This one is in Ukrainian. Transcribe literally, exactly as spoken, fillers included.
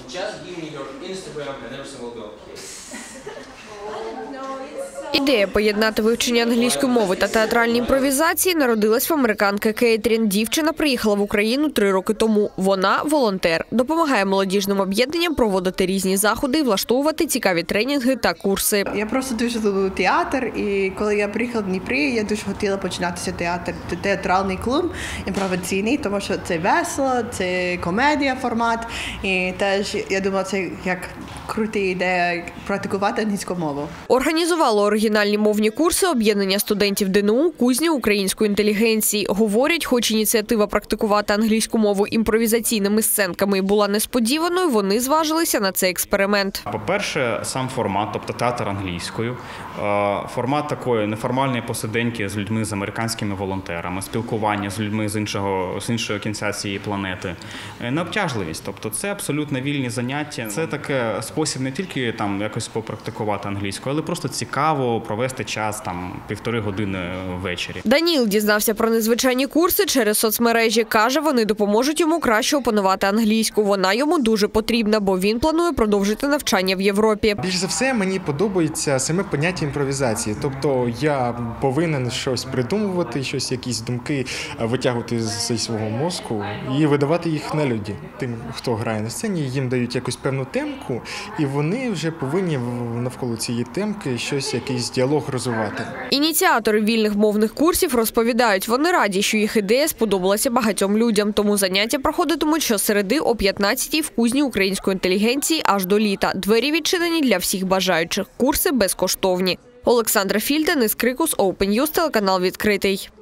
Ідея поєднати вивчення англійської мови та театральні імпровізації народилась в американки Кейтрін. Дівчина приїхала в Україну три роки тому. Вона – волонтер. Допомагає молодіжним об'єднанням проводити різні заходи і влаштовувати цікаві тренінги та курси. Я просто дуже люблю театр, і коли я приїхала в Дніпрі, я дуже хотіла починатися театр, театральний клуб імпровізаційний, тому що це весело, це комедія формат, і теж я думала, це як крута ідея практикувати англійську мову. Організувало оригінальні мовні курси об'єднання студентів Д Н У «Кузня української інтелігенції». Говорять, хоч ініціатива практикувати англійську мову імпровізаційними сценками і була несподіваною, вони зважилися на цей експеримент. По-перше, сам формат, тобто театр англійською, формат такої неформальної посиденьки з людьми, з американськими волонтерами, спілкування з людьми з іншого, з іншого кінця цієї планети, необтяжливість, тобто це абсолютно вільні заняття. Це таке спосіб не тільки там якось попрактикувати англійську, але просто цікаво провести час там півтори години ввечері. Даніл дізнався про незвичайні курси через соцмережі. Каже, вони допоможуть йому краще опанувати англійську. Вона йому дуже потрібна, бо він планує продовжити навчання в Європі. Більш за все, мені подобається саме поняття імпровізації. Тобто я повинен щось придумувати, щось, якісь думки витягувати зі свого мозку і видавати їх на люди. Тим, хто грає на сцені, їм дають якусь певну темку, і вони вже повинні навколо цієї темки щось, якийсь діалог розвивати. Ініціатори вільних мовних курсів розповідають, вони раді, що їх ідея сподобалася багатьом людям. Тому заняття проходитимуть щосереди о п'ятнадцятій в кузні української інтелігенції аж до літа. Двері відчинені для всіх бажаючих. Курси безкоштовні. Олександра Фільден із Крикус, Open News, телеканал «Відкритий».